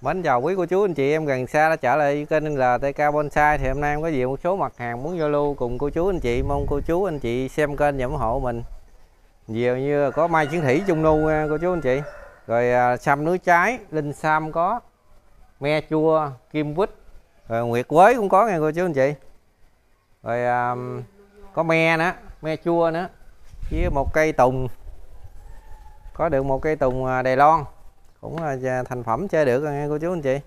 Mến chào quý cô chú anh chị em gần xa đã trở lại kênh LTK Bonsai. Thì hôm nay em có nhiều một số mặt hàng muốn giao lưu cùng cô chú anh chị, mong cô chú anh chị xem kênh và ủng hộ mình. Nhiều như có mai chiến thủy trung nu nha cô chú anh chị, rồi sâm núi trái, linh sam có, me chua, kim quýt, rồi nguyệt quế cũng có nha cô chú anh chị. Rồi có me nữa, me chua nữa, với một cây tùng, có được một cây tùng Đài Loan, cũng là thành phẩm chơi được rồi nha cô chú anh chị.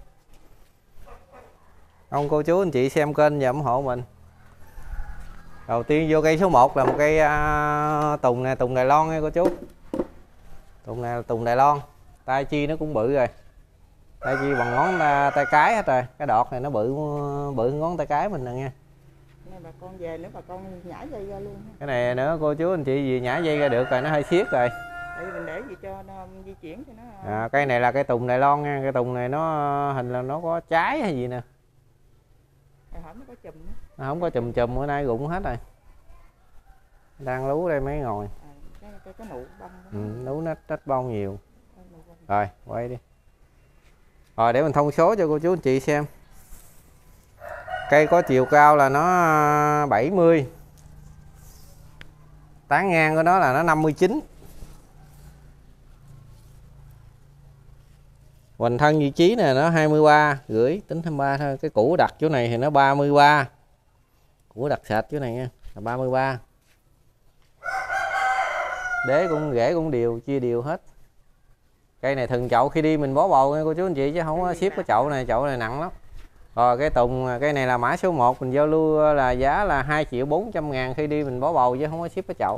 Mong cô chú anh chị xem kênh và ủng hộ mình. Đầu tiên vô cây số 1 là một cây tùng nè, tùng Đài Loan nha cô chú. Tùng này là tùng Đài Loan, tay chi nó cũng bự rồi, tay chi bằng ngón tay cái hết rồi. Cái đọt này nó bự ngón tay cái mình nè nha. Bà con về nữa bà con nhả dây ra luôn. Cái này nữa cô chú anh chị gì nhả dây ra được rồi, nó hơi xiết rồi. Tại vì mình để gì cho nó di chuyển cho nó. Cây này là cây tùng Đài Loan nha. Cây tùng này nó hình là nó có trái hay gì nè. Không có chùm nữa. Nó không có chùm, bữa nay rụng hết rồi. Đang lú đây mấy ngồi. Cái nụ bông. Lú nách bông nhiều. Rồi quay đi. Rồi để mình thông số cho cô chú anh chị xem. Cây có chiều cao là nó 70. Tán ngang của nó là nó 59. Hoành thân vị trí này nó 23 rưỡi, tính 23 thôi. Cái củ đặt chỗ này thì nó 33. Củ đặt sạch chỗ này nha, là 33. Đế cũng rễ cũng đều, chia đều hết. Cây này thường chậu khi đi mình bó bầu nha cô chú anh chị, chứ không có ship cái chậu này nặng lắm. Rồi cái tùng, cây này là mã số 1, mình giao lưu là giá là 2.400.000 khi đi mình bó bầu, chứ không có ship cái chậu.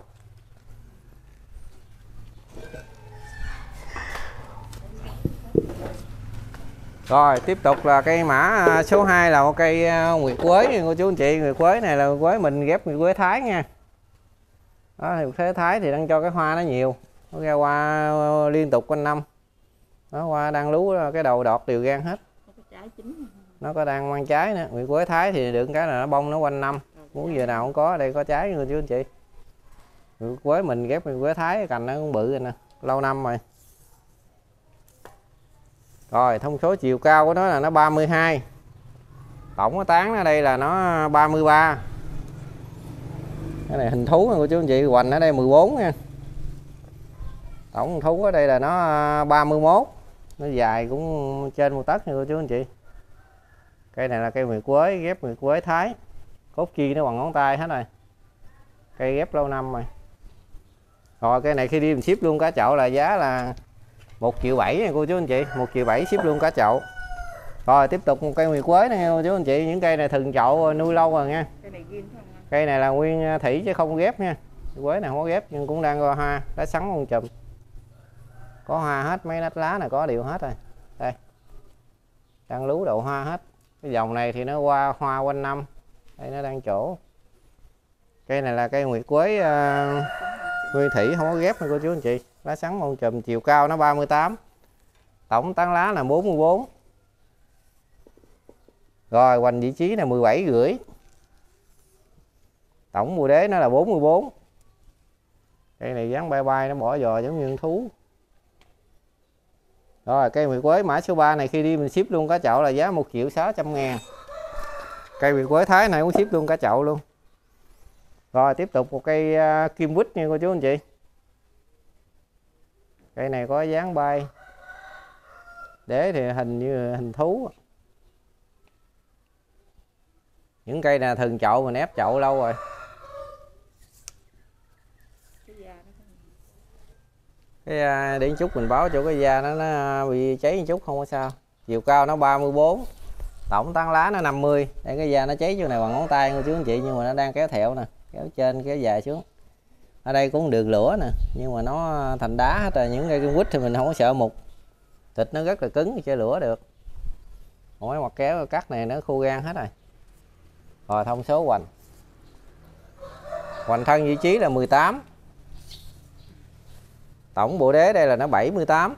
Rồi tiếp tục là cây mã số 2 là một cây nguyệt quế nha cô chú anh chị. Nguyệt quế này là quế mình ghép nguyệt quế Thái nha. Đó thì thế Thái thì đang cho cái hoa nó nhiều, nó ra hoa liên tục quanh năm. Nó hoa đang lú cái đầu đọt đều gan hết. Nó có đang mang trái nữa. Nguyệt quế Thái thì được cái là nó bông nó quanh năm, muốn giờ nào cũng có. Đây có trái cô chú anh chị. Nguyệt quế mình ghép nguyệt quế Thái, cành nó cũng bự rồi nè, lâu năm rồi. Rồi thông số chiều cao của nó là nó 32. Tổng cái tán ở đây là nó 33. Cái này hình thú nha cô chú anh chị, hoành ở đây 14 nha. Tổng hình thú ở đây là nó 31. Nó dài cũng trên 1 tấc nha cô chú anh chị. Cây này là cây nguyệt quế, ghép nguyệt quế Thái. Cốt chi nó bằng ngón tay hết rồi. Cây ghép lâu năm rồi. Rồi cây này khi đi mình ship luôn cả chậu là giá là 1.7 triệu nha cô chú anh chị. 1.7 triệu ship luôn cả chậu. Rồi tiếp tục một cây nguyệt quế này nha cô chú anh chị. Những cây này thường chậu nuôi lâu rồi nha. Cây này là nguyên thủy chứ không ghép nha. Quế này không có ghép nhưng cũng đang có hoa, lá sắn con chùm. Có hoa hết, mấy nách lá này có đều hết rồi. Đây. Đang lú đậu hoa hết. Cái dòng này thì nó qua hoa quanh năm. Đây nó đang chỗ. Cây này là cây nguyệt quế nguyên thủy không có ghép nha cô chú anh chị. Lá sắn con chùm, chiều cao nó 38. Tổng tán lá là 44. Rồi hoành vị trí là 17 rưỡi. Tổng mùa đế nó là 44. Cây này dáng bay bay, nó bỏ giò giống như con thú. Rồi cây nguyệt quế mã số 3 này khi đi mình ship luôn cả chậu là giá 1.600.000. Cây nguyệt quế Thái này cũng ship luôn cả chậu luôn. Rồi tiếp tục một cây kim quýt nha cô chú anh chị. Cây này có dáng bay. Đế thì hình như hình thú. Những cây này thường chậu mình ép chậu lâu rồi. Cái để chút mình báo cho cái da nó bị cháy một chút không có sao. Chiều cao nó 34. Tổng tán lá nó 50. Đây cái da nó cháy chỗ này bằng ngón tay cô chú anh chị, nhưng mà nó đang kéo thẹo nè, kéo trên kéo dài xuống. Ở đây cũng được lửa nè, nhưng mà nó thành đá hết rồi. Những cây kim quýt thì mình không có sợ mục. Thịt nó rất là cứng thì chơi lửa được. Mỗi mặt kéo cắt này nó khô gan hết rồi. Rồi thông số hoành. Hoành thân vị trí là 18. Tổng bộ đế đây là nó 78.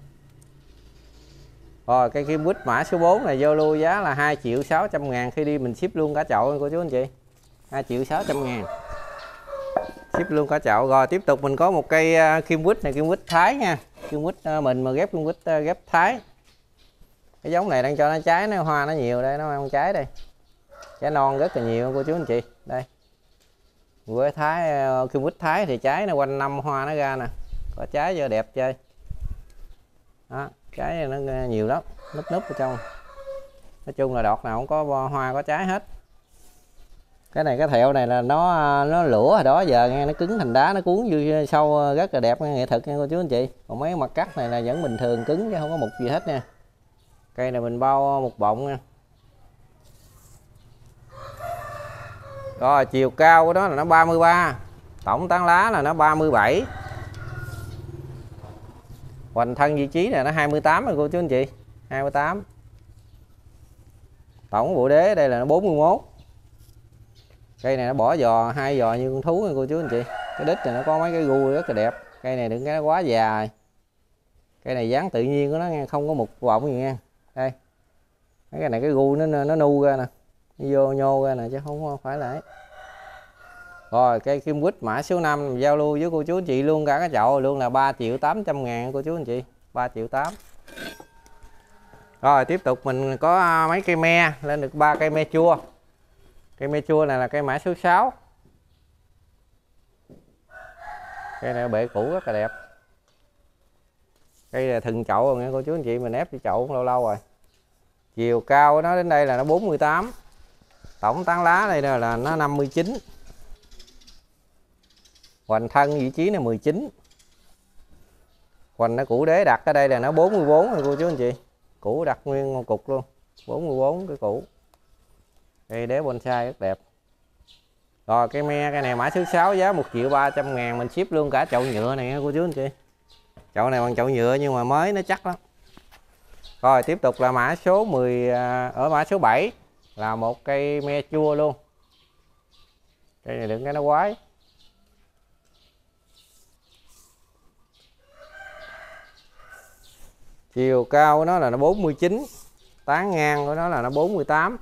Rồi cây kim quýt mã số 4 này vô lưu giá là 2.600.000 khi đi mình ship luôn cả chậu cô chú anh chị. 2.600.000 ship luôn cả chậu. Rồi tiếp tục mình có một cây kim quýt này, kim quýt Thái nha. Kim quýt mình mà ghép kim quýt ghép Thái. Cái giống này đang cho nó trái, nó hoa nó nhiều đây, nó ăn trái đây. Trái non rất là nhiều cô chú anh chị. Đây. Quế Thái, Kim Quýt Thái thì trái nó quanh năm hoa nó ra nè. Có trái vô đẹp chơi. Đó, trái nó nhiều lắm, núp núp ở trong. Nói chung là đọt nào cũng có hoa có trái hết. Cái này cái thẹo này là nó lũa hồi đó giờ nghe, nó cứng thành đá, nó cuốn vô sâu rất là đẹp, nghệ thuật nha cô chú anh chị. Còn mấy mặt cắt này là vẫn bình thường cứng chứ không có mục gì hết nha. Cây này mình bao một bọng nha. Rồi chiều cao của nó là nó 33, tổng tán lá là nó 37, hoành thân vị trí là nó 28 rồi cô chú anh chị, 28. Tổng bộ đế đây là nó 41. Cây này nó bỏ giò 2 giò như con thú nha cô chú anh chị. Cái đít này nó có mấy cái gu rất là đẹp. Cây này đừng cái nó quá dài. Cây này dáng tự nhiên của nó nghe, không có mục vọng gì nha. Đây. Mấy cái này cái gu nó nu ra nè. Nó vô nhô ra nè chứ không phải là ấy. Rồi cây Kim Quýt mã số 5 giao lưu với cô chú anh chị luôn cả cái chậu luôn là 3.800.000 cô chú anh chị. 3.800.000. Rồi tiếp tục mình có mấy cây me, lên được 3 cây me chua. Cây me chua này là cây mã số 6. Cây này bệ cũ rất là đẹp. Cây là thừng chậu rồi nghe cô chú anh chị, mình ép cho chậu cũng lâu lâu rồi. Chiều cao của nó đến đây là nó 48. Tổng tán lá đây là nó 59. Hoành thân vị trí này 19. Hoành nó củ đế đặt ở đây là nó 44 rồi cô chú anh chị. Củ đặt nguyên một cục luôn. 44 cái củ. Cây đế bonsai rất đẹp. Rồi cây me, cây này mã số 6 giá 1.300.000, mình ship luôn cả chậu nhựa này nha cô chú anh chị. Chậu này bằng chậu nhựa nhưng mà mới nó chắc lắm. Rồi tiếp tục là mã số 10, ở mã số 7 là một cây me chua luôn. Cây này đừng cái nó quái. Chiều cao của nó là nó 49, tán ngang của nó là nó 48.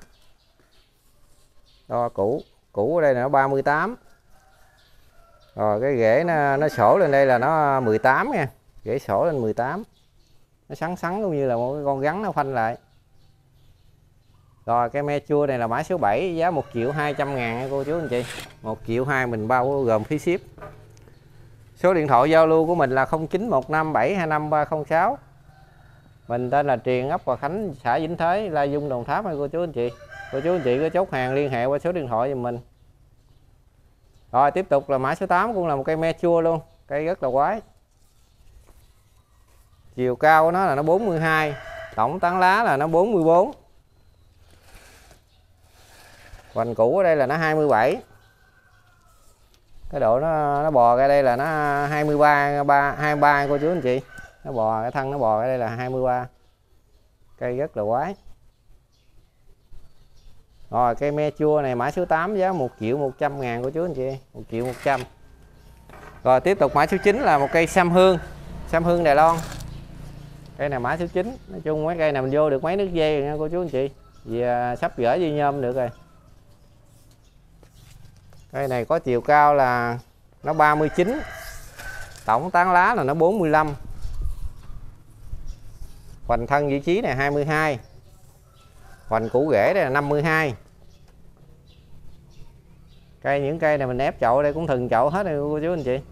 Đo củ ở đây là nó 38. Rồi cái rễ nó sổ lên đây là nó 18 nha. Rễ sổ lên 18. Nó sắn sắn cũng như là một cái con rắn nó khoanh lại. Rồi cái me chua này là mã số 7 giá 1.200.000 nha cô chú anh chị. 1.200.000 mình bao gồm phí ship. Số điện thoại giao lưu của mình là 0915725306. Mình tên là Triền, ấp Hòa Khánh, xã Vĩnh Thới, Lai Vung, Đồng Tháp nha cô chú anh chị. Cô chú anh chị có chốt hàng liên hệ qua số điện thoại giùm mình. Rồi tiếp tục là mã số 8 cũng là một cây me chua luôn, cây rất là quái. Chiều cao của nó là nó 42, tổng tán lá là nó 44. Hoành củ ở đây là nó 27. Cái độ nó bò ra đây là nó 23 cô chú anh chị. Nó bò, cái thân nó bò ở đây là 23. Cây rất là quái. Rồi cây me chua này mã số 8 giá 1.100.000 của chú anh chị. 1.100.000. Rồi tiếp tục mã số 9 là một cây sâm hương. Sâm hương Đài Loan. Cây này mã số 9. Nói chung mấy cây này mình vô được mấy nước dây rồi nha cô chú anh chị. Vì sắp gỡ dây nhôm được rồi. Cây này có chiều cao là nó 39. Tổng tán lá là nó 45. Hoành thân vị trí này 22. Hoành củ rễ đây là 52. Những cây này mình ép chậu đây cũng thừng chậu hết rồi cô chú anh chị.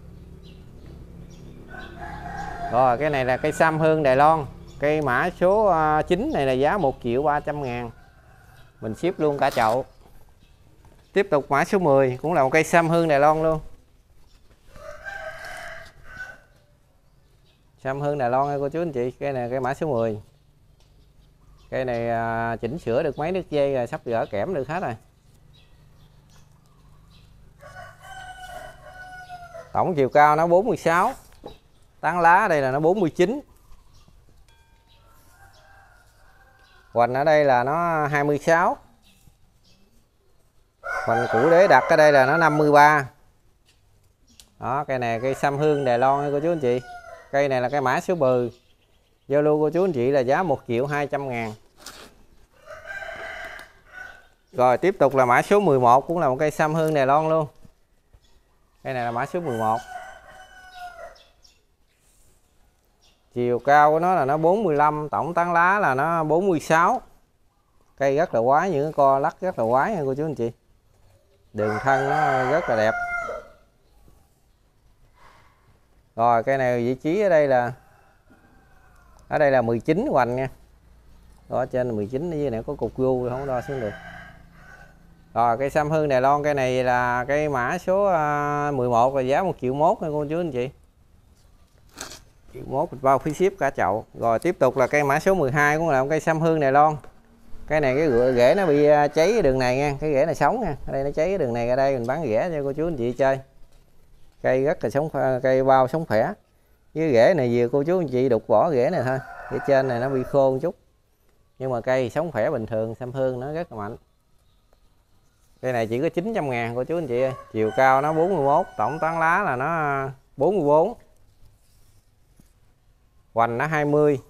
Rồi cái này là cây sâm hương Đài Loan. Cây mã số 9 này là giá 1.300.000. Mình ship luôn cả chậu. Tiếp tục mã số 10 cũng là một cây sâm hương Đài Loan luôn. Sâm hương Đài Loan nha cô chú anh chị. Cây này cây mã số 10. Cây này chỉnh sửa được mấy nước dây rồi, sắp gỡ kẽm được hết rồi. Tổng chiều cao nó 46. Tán lá ở đây là nó 49. Hoành ở đây là nó 26. Hoành củ đế đặt ở đây là nó 53. Đó, cây này cây sâm hương Đài Loan nha cô chú anh chị. Cây này là cây mã số 10. Giao lưu cô chú anh chị là giá 1.200.000. Rồi tiếp tục là mã số 11 cũng là một cây sâm hương Đài Loan luôn. Cây này là mã số 11. Chiều cao của nó là nó 45, tổng tán lá là nó 46. Cây rất là quái, những cái co lắc rất là quái nha cô chú anh chị. Đường thân nó rất là đẹp. Rồi cây này vị trí ở đây là 19 hoành nha. Đó, trên là 19, ở dưới này có cục gu không đo xuống được. Rồi cây Sâm Hương Đài Loan, cây này là cây mã số 11 là giá 1,1 triệu nha cô chú anh chị. 1,1 bao phí ship cả chậu. Rồi tiếp tục là cây mã số 12 cũng là một cây Sâm Hương Đài Loan. Cái này cái rễ nó bị cháy cái đường này nha, cái rễ này sống nha. Ở đây nó cháy cái đường này, ra đây mình bán rễ cho cô chú anh chị chơi. Cây rất là sống, cây bao sống khỏe. Với rễ này vừa cô chú anh chị đục vỏ rễ này thôi. Rễ trên này nó bị khô một chút. Nhưng mà cây sống khỏe bình thường, Sâm Hương nó rất là mạnh. Cây này chỉ có 900.000 cô chú anh chị ơi. Chiều cao nó 41, tổng tán lá là nó 44. Hoành nó 20.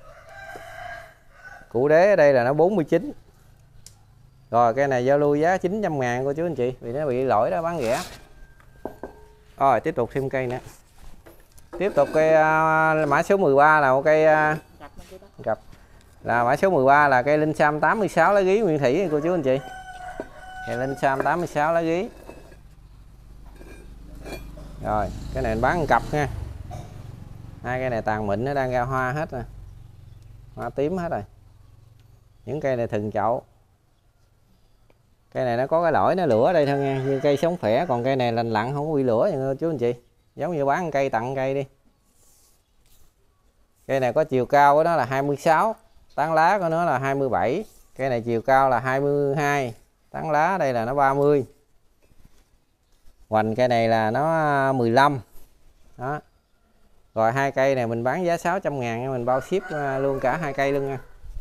Củ đế ở đây là nó 49. Rồi cây này giao lưu giá 900.000 cô chú anh chị, vì nó bị lỗi đó bán rẻ. Rồi tiếp tục thêm cây nữa. Tiếp tục cây mã số 13 là một cây gặp là mã số 13 là cây Linh Sam 86 lá gí nguyên thủy cô chú anh chị. Cây Linh Sam 86 lá gí. Rồi cái này mình bán một cặp nha. Hai cây này tàn mịn, nó đang ra hoa hết rồi, hoa tím hết rồi. Những cây này thừng chậu. Cây này nó có cái lỗi nó lửa ở đây thôi nha, như cây sống khỏe, còn cây này lành lặn không có bị lửa nha chú anh chị. Giống như bán cây tặng cây đi. Cây này có chiều cao của nó là 26, tán lá của nó là 27. Cây này chiều cao là 22, tán lá đây là nó 30. Hoành cây này là nó 15. Đó. Rồi hai cây này mình bán giá 600.000 nha, mình bao ship luôn cả hai cây luôn nha.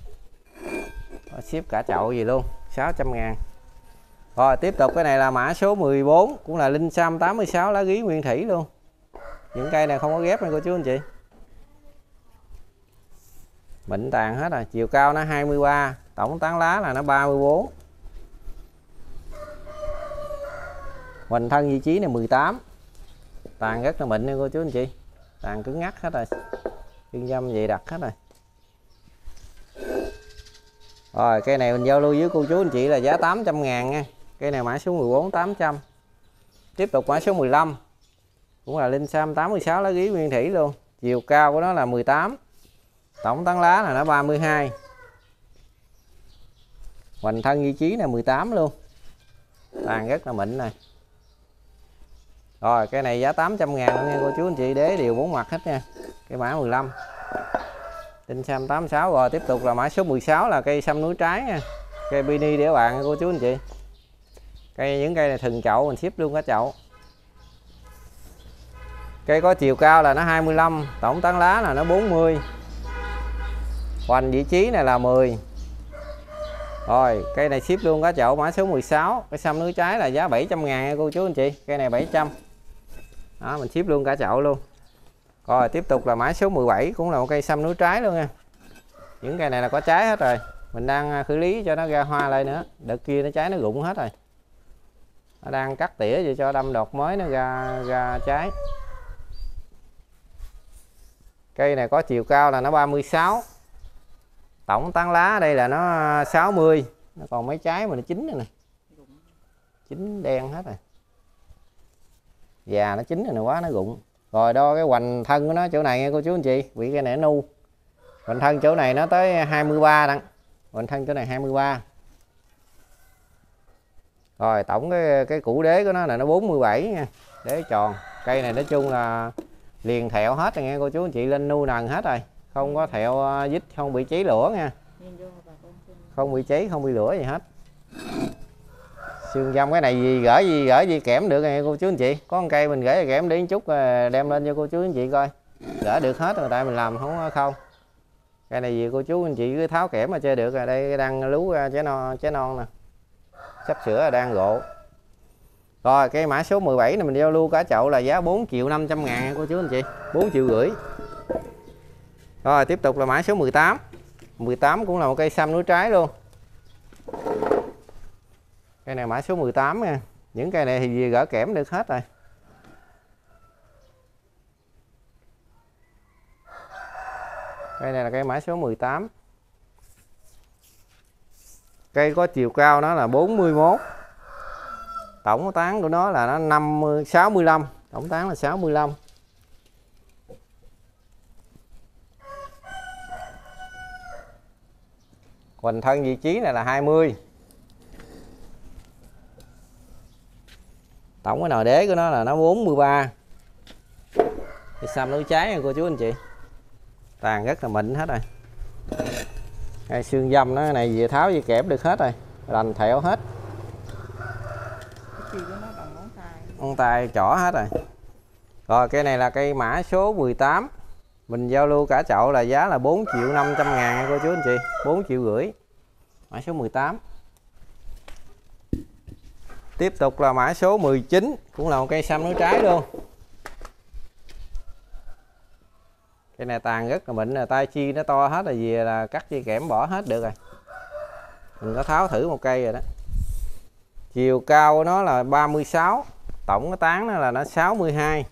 Ship cả chậu gì luôn, 600.000. Rồi tiếp tục cái này là mã số 14, cũng là Linh Sam 86 lá gí nguyên thủy luôn. Những cây này không có ghép nha cô chú anh chị. Mịn tàn hết rồi, chiều cao nó 23, tổng tán lá là nó 34. Hoành thân vị trí này 18. Tàn rất là mịn nha cô chú anh chị. Tàn cứng ngắt hết rồi. Chân dâm dày đặc hết rồi. Rồi cây này mình giao lưu với cô chú anh chị là giá 800.000 nha. Cây này mã số 14 800. Tiếp tục mã số 15. Cũng là Linh Sam 86 lá gí nguyên thủy luôn. Chiều cao của nó là 18. Tổng tán lá là nó 32. Hoành thân vị trí này 18 luôn. Tàn rất là mịn này. Rồi cây này giá 800.000 nha cô chú anh chị, đế đều 4 mặt hết nha. Cây mã 15. Linh Sam 86. Rồi tiếp tục là mã số 16 là cây sâm núi trái nha. Cây mini để bạn nha cô chú anh chị. Những cây này thừng chậu mình ship luôn cả chậu. Cây có chiều cao là nó 25, tổng tán lá là nó 40. Hoành vị trí này là 10. Rồi cây này ship luôn cả chậu, mã số 16. Cây sâm núi trái là giá 700.000 nha cô chú anh chị. Cây này 700. Đó mình ship luôn cả chậu luôn. Rồi tiếp tục là mã số 17, cũng là một cây sâm núi trái luôn nha. Những cây này là có trái hết rồi. Mình đang xử lý cho nó ra hoa lại nữa. Đợt kia nó trái nó rụng hết rồi. Nó đang cắt tỉa vậy cho đâm đọt mới nó ra trái. Cây này có chiều cao là nó 36. Tổng tán lá ở đây là nó 60. Nó còn mấy trái mà nó chín rồi nè. Chín đen hết rồi. Già nó chín rồi nè, quá nó rụng. Rồi đo cái hoành thân của nó chỗ này nha cô chú anh chị. Vì cây này nó nu. Hoành thân chỗ này nó tới 23 đặng. Hoành thân chỗ này 23. Rồi tổng cái củ đế của nó là nó 47 nha. Đế tròn. Cây này nói chung là liền thẹo hết rồi nha cô chú anh chị, lên nu nần hết rồi. Không có thẹo dít, không bị cháy lửa nha. Không bị cháy, không bị lửa gì hết. Xương dăm cái này gửi gì kẽm được nha cô chú anh chị. Có một cây mình gửi kẽm đi chút đem lên cho cô chú anh chị coi. Gửi được hết rồi, tại mình làm không. Cây này gì cô chú anh chị cứ tháo kẽm mà chơi được rồi. Đây đang lú trái non nè. Sắp sửa là đang rộ. Rồi cây mã số 17 này mình giao lưu cả chậu là giá 4.500.000 nha cô chú anh chị. 4,5 triệu. Rồi tiếp tục là mã số 18. 18 cũng là một cây sâm núi trái luôn. Cây này mã số 18 nha. Những cây này thì gỡ kẽm được hết rồi. Cây này là cây mã số 18. Cây có chiều cao nó là 41. Tổng tán của nó là nó 65. Tổng tán là 65. Hoành thân vị trí này là 20. Tổng cái nồi đế của nó là nó 43. Cái xăm núi trái nha cô chú anh chị. Tàn rất là mịn hết rồi. Cái xương dâm nó này về tháo về kẽm được hết rồi. Lành thẹo hết. Ngón tay trỏ hết rồi. Rồi cây này là cây mã số 18. Mình giao lưu cả chậu là giá là 4.500.000 nha cô chú anh chị. 4,5 triệu. Mã số 18. Tiếp tục là mã số 19. Cũng là một cây xăm núi trái luôn. Cây này tàn rất là mịn, là tay chi nó to hết rồi, về là cắt dây kẽm bỏ hết được rồi. Mình có tháo thử một cây rồi đó. Chiều cao của nó là 36. Tổng cái tán nó là nó 62.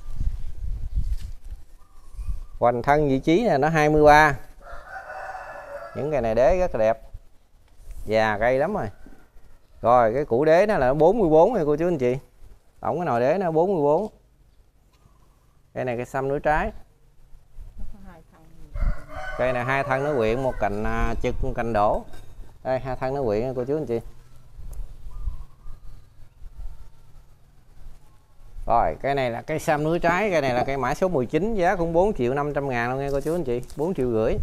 Hoành thân vị trí là nó 23. Những cây này đế rất là đẹp. Già cây lắm rồi. Rồi cái củ đế nó là 44 nha cô chú anh chị. Tổng cái nồi đế nó 44. Cây này cây xăm núi trái. Cây này 2 thân nó quyện, một cành trực, một cành đổ. Đây 2 thân nó quyện nha cô chú anh chị. Rồi cây này là cây xăm núi trái. Cây này là cây mã số 19. Giá cũng 4.500.000 luôn nha cô chú anh chị. 4,5 triệu.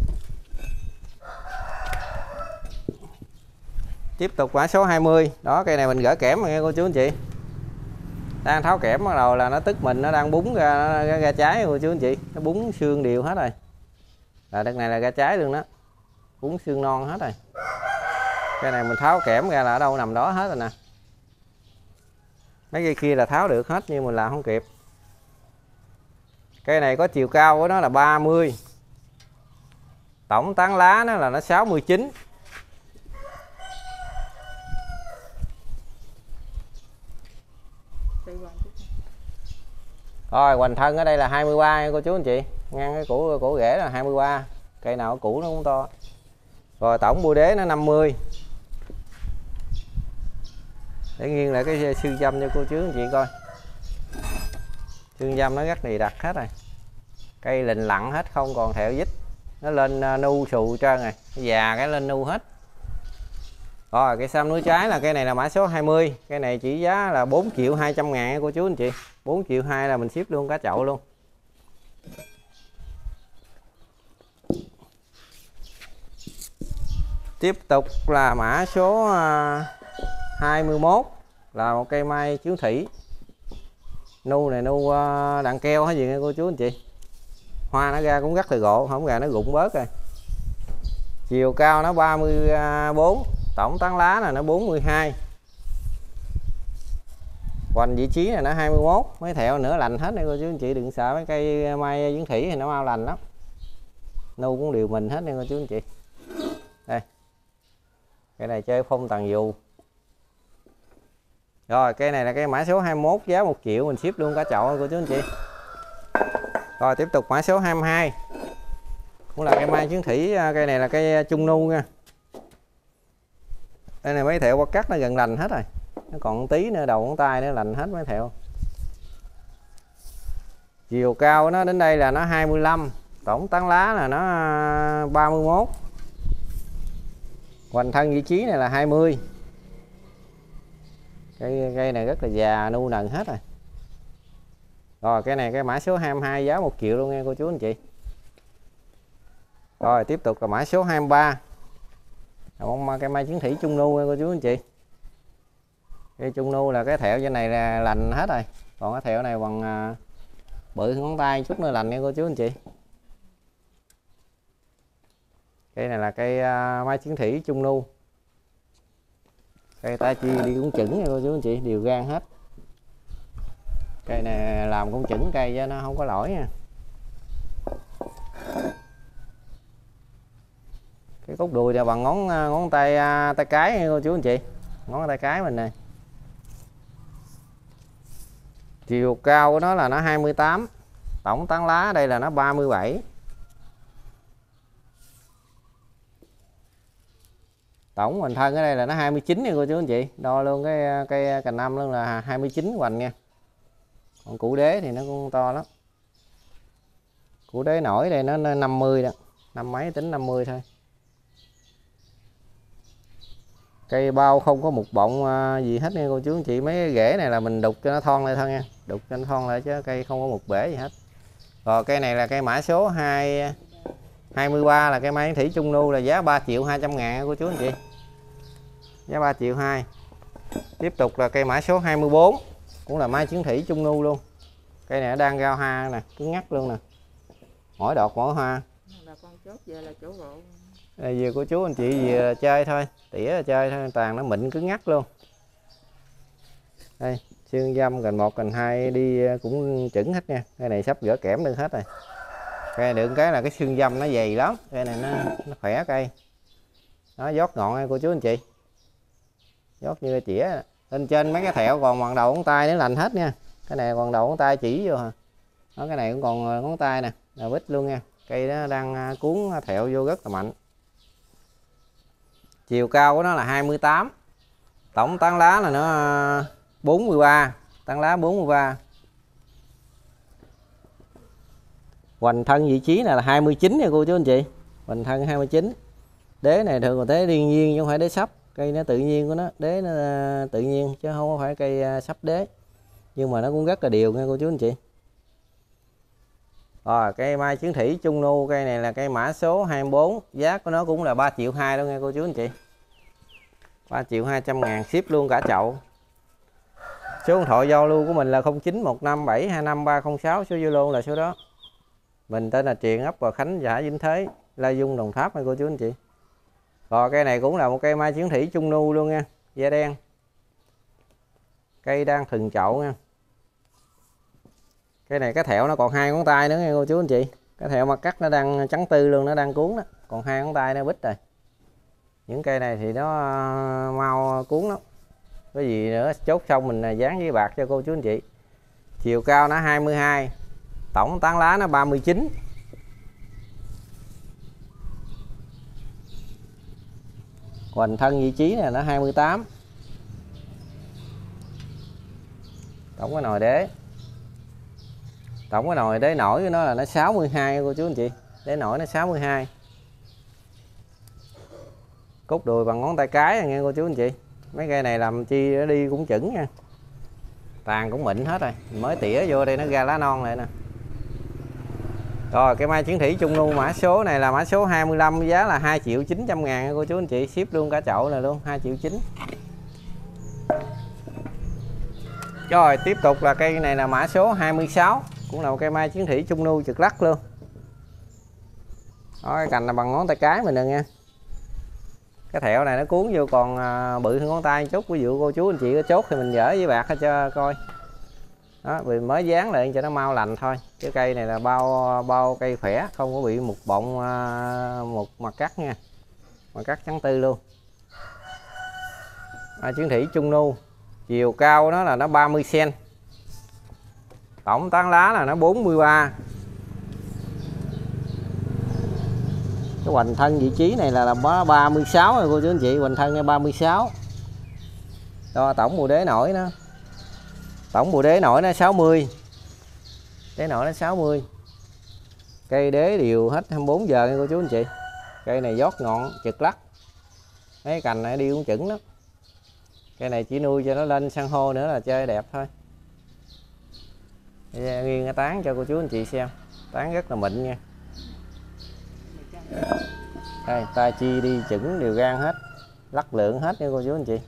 Tiếp tục mã số 20. Đó cây này mình gỡ kẽm rồi nha cô chú anh chị. Đang tháo kẽm bắt đầu là nó tức mình, nó đang búng ra trái cô chú anh chị. Nó búng xương đều hết rồi. Là đợt này là ra trái luôn đó. Búng xương non hết rồi. Cây này mình tháo kẽm ra là ở đâu nằm đó hết rồi nè. Mấy cây kia là tháo được hết nhưng mình làm không kịp. Cây này có chiều cao của nó là 30. Tổng tán lá nó là nó 69. Rồi hoành thân ở đây là 23 nha cô chú anh chị. Ngang cái cổ rễ là 23. Cây nào cũ nó cũng to. Rồi tổng bua đế nó 50. Để nghiêng lại cái xương dâm cho cô chú anh chị coi. Xương dâm nó rất đầy đặc hết rồi. Cây lình lặng hết, không còn thẹo dít. Nó lên nu xù trơn rồi. Già cái lên nu hết. Rồi cây xăm núi trái là cây này là mã số 20. Cây này chỉ giá là 4.200.000 cô chú anh chị. 4,2 triệu là mình ship luôn cả chậu luôn. Tiếp tục là mã số 21. Là một cây mai chiếu thủy. Nu này nu đạn keo hay gì nha cô chú anh chị. Hoa nó ra cũng rất là gộ, không ra nó rụng bớt rồi. Chiều cao nó 34. Tổng tán lá là nó 42. Hoành vị trí này nó 21. Mấy thẹo nữa lành hết đây cô chú anh chị, đừng sợ mấy cây mai dưỡng thủy thì nó mau lành lắm. Nu cũng đều mình hết nha cô chú anh chị. Đây. Cái này chơi phong tàn dù. Rồi cây này là cây mã số 21, giá 1 triệu mình ship luôn cả chậu cô chú anh chị. Rồi tiếp tục mã số 22. Cũng là cây mai dưỡng thủy, cây này là cây trung nu nha. Đây này mấy thẹo qua cắt nó gần lành hết rồi. Nó còn tí nữa đầu ngón tay nữa lành hết mấy thẹo. Chiều cao nó đến đây là nó 25. Tổng tán lá là nó 31. Hoành thân vị trí này là 20. Cây này rất là già, nu nần hết rồi. Rồi cái này cái mã số 22, giá 1 triệu luôn nha cô chú anh chị. Rồi tiếp tục là mã số 23. Cây mai chiến thủy trung nu nha cô chú anh chị. Cây trung nu là cái thẹo trên này là lành hết rồi. Còn cái thẹo này bằng bự ngón tay chút nữa lành nha cô chú anh chị. Cây này là cây mai chiến thủy trung nu. Cây ta chi đi cũng chững nha cô chú anh chị, đều gan hết. Cây này làm cũng chững cây cho nó không có lỗi nha. Cái cúc đùi là bằng ngón tay tay cái nha cô chú anh chị. Ngón tay cái mình này. Chiều cao của nó là nó 28. Tổng tán lá đây là nó 37. Tổng hoành thân ở đây là nó 29 nha cô chú anh chị. Đo luôn cái cây cành năm luôn là 29 hoành nha. Còn củ đế thì nó cũng to lắm. Củ đế nổi đây nó 50 đó. Năm mấy tính 50 thôi. Cây bao không có mục bọng gì hết nha cô chú anh chị. Mấy cái rễ này là mình đục cho nó thon lại thôi nha. Đục cho nó thon lại chứ cây không có mục bể gì hết. Rồi cây này là cây mã số 23 là cây mai thủy Trung Nu là giá 3.200.000 cô chú anh chị. Giá 3 triệu 2. Tiếp tục là cây mã số 24 cũng là mai chiến thủy Trung Nu luôn. Cây này đang rau hoa nè, cứng ngắt luôn nè. Mỗi đọt mỗi hoa. Là con chốt về là chỗ rộ. Đây về cô chú anh chị về chơi thôi, tỉa chơi thôi, tàn nó mịn cứng ngắt luôn. Đây, xương dăm cành 1 cành 2 đi cũng chuẩn hết nha. Cây này sắp gỡ kẽm được hết rồi. Cây được cái là cái xương dăm nó dày lắm, cây này nó khỏe cây. Nó dót ngọn nha cô chú anh chị. Dót như chĩa. Lên trên mấy cái thẹo còn bằng đầu ngón tay nó lành hết nha. Cái này còn đầu ngón tay chỉ vô hả. Đó, cái này cũng còn ngón tay nè, là bít luôn nha. Cây đó đang cuốn thẹo vô rất là mạnh. Chiều cao của nó là 28. Tổng tán lá là nó 43. Tán lá 43. Hoành thân vị trí này là 29 nha cô chú anh chị. Hoành thân 29. Đế này thường là đế thiên nhiên chứ không phải đế sắp. Cây nó tự nhiên của nó, đế nó tự nhiên chứ không phải cây sắp đế. Nhưng mà nó cũng rất là đều nha cô chú anh chị. Rồi cây mai chiến thủy Trung Nu, cây này là cây mã số 24, giá của nó cũng là 3 triệu 2 đâu nha cô chú anh chị. 3 triệu 200.000 ship luôn cả chậu. Số điện thoại giao lưu của mình là 0915725306, số Zalo là số đó. Mình tên là Truyền, ấp Hòa Khánh, xã Vĩnh Thế, La Dung, Đồng Tháp nha cô chú anh chị. Rồi cây này cũng là một cây mai chiến thủy Trung Nu luôn nha, da đen. Cây đang thừng chậu nha. Cây này cái thẹo nó còn 2 ngón tay nữa nha cô chú anh chị. Cái thẹo mặt cắt nó đang trắng tư luôn, nó đang cuốn đó. Còn 2 ngón tay nó bít rồi. Những cây này thì nó mau cuốn lắm. Cái gì nữa chốt xong mình dán với bạc cho cô chú anh chị. Chiều cao nó 22. Tổng tán lá nó 39. Hoành thân vị trí này nó 28. Tổng cái nồi đế. Tổng cái nồi đế nổi của nó là nó 62 cô chú anh chị. Đế nổi nó 62. Cốt đùi bằng ngón tay cái nghe cô chú anh chị. Mấy cây này làm chi nó đi cũng chuẩn nha. Tàn cũng mịn hết rồi. Mới tỉa vô đây nó ra lá non lại nè. Rồi cái mai chiến thủy Trung Nu mã số này là mã số 25, giá là 2.900.000 cô chú anh chị, ship luôn cả chậu này luôn, 2.9 triệu. Rồi tiếp tục là cây này là mã số 26, cũng là một cây mai chiến thủy Trung Nu trực lắc luôn. Đó, cái cành là bằng ngón tay cái mình nè nha. Cái thẹo này nó cuốn vô còn bự hơn ngón tay chút, ví dụ cô chú anh chị có chốt thì mình dở với bạc cho coi. Đó, vì mới dán lại cho nó mau lành thôi. Cái cây này là bao cây khỏe, không có bị mục bọng một mặt cắt nha. Mặt cắt trắng tư luôn. Chiến thủy Trung Nu. Chiều cao nó là nó 30 cm. Tổng tán lá là nó 43. Cái hoành thân vị trí này là 36 rồi cô chú anh chị, hoành thân này 36. Đo tổng bộ đế nổi nó. Tổng bộ đế nổi nó 60. Đế nổi nó 60. Cây đế đều hết 24 giờ nha cô chú anh chị. Cây này dót ngọn trực lắc. Mấy cành này đi cũng chuẩn lắm. Cây này chỉ nuôi cho nó lên san hô nữa là chơi đẹp thôi. Nghiêng cái tán cho cô chú anh chị xem. Tán rất là mịn nha. Đây, tay chi đi chuẩn đều gan hết. Lắc lượng hết nha cô chú anh chị.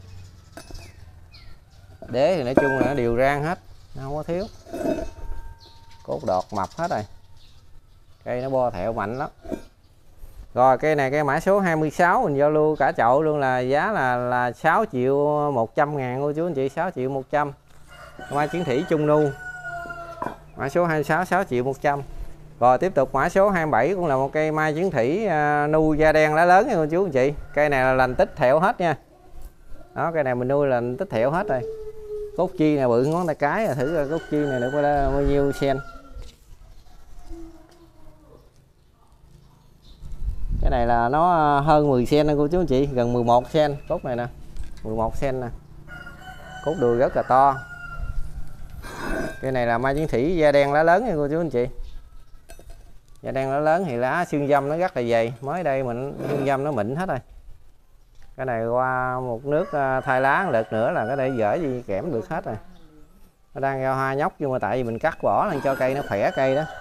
Đế thì nói chung là nó đều rang hết, nó không có thiếu. Cốt đọt mập hết rồi. Cây nó bo thẹo mạnh lắm. Rồi cây này cây mã số 26 mình giao lưu cả chậu luôn là giá là 6.100.000 cô chú anh chị, 6.100.000. Mai chiến thủy Trung Nu. Mã số 26 6.100.000. Rồi tiếp tục mã số 27 cũng là một cây mai chiến thủy nu da đen lá lớn nha cô chú anh chị. Cây này là lành tích thẹo hết nha. Đó, cây này mình nuôi là lành tích thẹo hết rồi. Cốt chi này bự ngón tay cái rồi, thử coi cốt chi này được bao nhiêu sen. Cái này là nó hơn 10 cm nè cô chú anh chị, gần 11 cm. Cốt này nè, 11 cm nè. Cốt đùi rất là to. Cái này là mai chiến thủy da đen lá lớn nha cô chú anh chị. Da đen lá lớn thì lá xương dâm nó rất là dày. Mới đây mình xương dâm nó mịn hết rồi. Cái này qua một nước thay lá một lượt nữa là cái đây dở gì kẽm được hết rồi. Nó đang ra hoa nhóc nhưng mà tại vì mình cắt vỏ lên cho cây nó khỏe cây đó.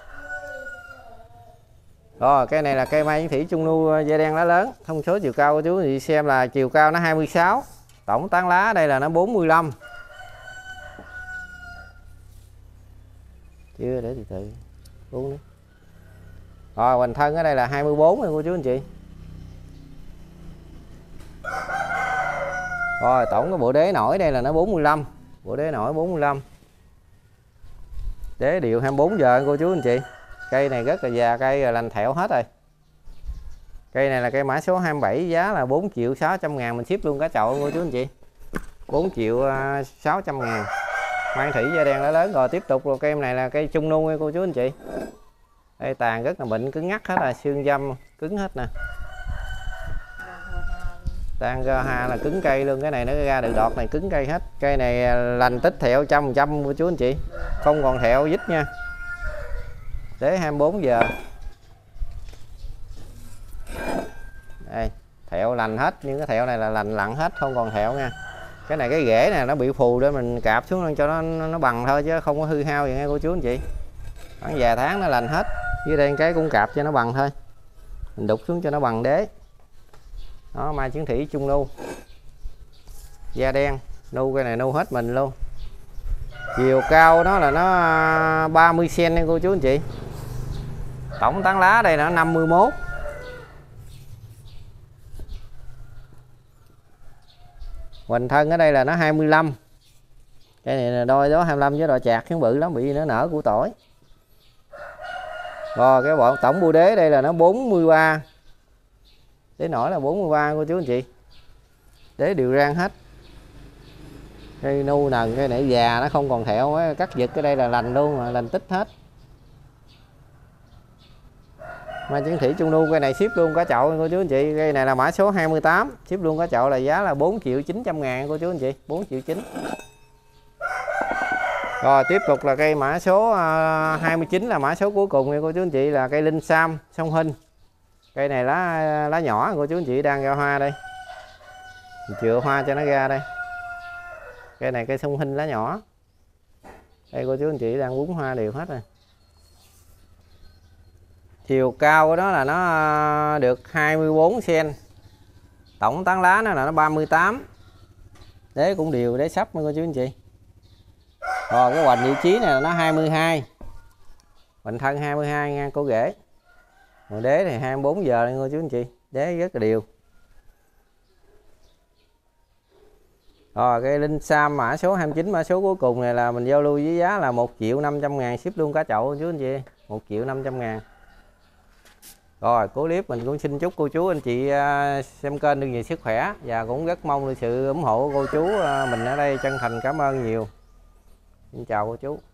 Rồi cây này là cây mai chiến thủy Trung Nu da đen lá lớn. Thông số chiều cao của chú thì xem là chiều cao nó 26. Tổng tán lá đây là nó 45. Chưa, để từ từ uống nữa. Rồi hoành thân ở đây là 24 nha cô chú anh chị. Rồi tổng cái bộ đế nổi đây là nó 45. Bộ đế nổi 45. Đế đều 24 giờ cô chú anh chị. Cây này rất là già, cây lành thẹo hết rồi. Cây này là cây mã số 27, giá là 4.600.000, mình ship luôn cả chậu cô chú anh chị. 4.600.000. Mai thủy da đen lá lớn. Rồi tiếp tục là cây này là cây Trung Nu nha cô chú anh chị. Đây tàn rất là bệnh cứng ngắt hết rồi, xương dâm cứng hết nè. Đang ra ha là cứng cây luôn, cái này nó ra được đọt này cứng cây hết. Cây này lành tích thẹo 100% của chú anh chị. Không còn thẹo dít nha. Để 24 giờ. Đây, thẹo lành hết, nhưng cái thẹo này là lành lặn hết, không còn thẹo nha. Cái này cái rễ này nó bị phù để mình cạp xuống cho nó bằng thôi chứ không có hư hao gì nghe cô chú anh chị. Khoảng vài tháng nó lành hết. Dưới đây cái cũng cạp cho nó bằng thôi. Mình đục xuống cho nó bằng đế. Đó, mai chiến thủy Trung Nu. Da đen, nu cái này nu hết mình luôn. Chiều cao nó là nó 30 cm nha cô chú anh chị. Tổng tán lá đây là 51. Hoành thân ở đây là nó 25. Cái này là đôi đó 25 với đôi chạc khiến bự lắm, bị nó nở củ tỏi. Rồi cái bọn tổng bưu đế đây là nó 43. Đế nổi là 43 cô chú anh chị. Đế đều rang hết. Cây nu nần, cây này già nó không còn thẹo, cắt giật cái đây là lành luôn, mà lành tích hết. Mai chiến thủy Trung Nu cây này ship luôn cả chậu cô chú anh chị. Cây này là mã số 28, ship luôn cả chậu là giá là 4.900.000 cô chú anh chị, 4.900.000. Rồi tiếp tục là cây mã số 29 là mã số cuối cùng nha cô chú anh chị, là cây Linh Sam Song Hinh. Cây này lá nhỏ cô chú anh chị, đang ra hoa đây. Mình chừa hoa cho nó ra đây. Cây này cây Song Hinh lá nhỏ. Đây cô chú anh chị đang quấn hoa đều hết rồi. Chiều cao của nó là nó được 24 cm. Tổng tán lá nó là nó 38. Đế cũng đều, đế sắp nha cô chú anh chị. Rồi cái hoành vị trí này là nó 22. Hoành thân 22 nha cô rể. Rồi đế thì 24 giờ nha cô chú anh chị. Đế rất là đều. Rồi cái Linh Sam mã số 29, mã số cuối cùng này là mình giao lưu với giá là 1.500.000, ship luôn cả chậu chú anh chị. 1.500.000. Rồi cuối clip mình cũng xin chúc cô chú anh chị xem kênh được nhiều sức khỏe, và cũng rất mong được sự ủng hộ của cô chú mình ở đây, chân thành cảm ơn nhiều. Xin chào cô chú.